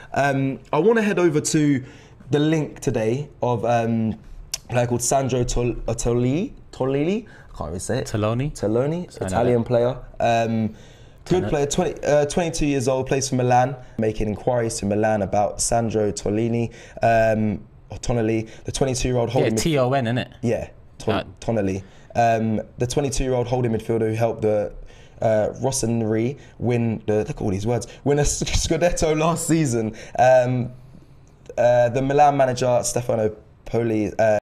I want to head over to the link today of a player called Sandro Tonali. I can't really say it. Tonali, Italian player. Good player, 22 years old, plays for Milan. Making inquiries to Milan about Sandro Tonali. Or Tonali, the 22-year-old holding. Yeah, T-O-N, innit? Yeah, Tonali. The 22-year-old holding midfielder who helped the Rossoneri win look at all these words, win a Scudetto last season. The Milan manager Stefano Poli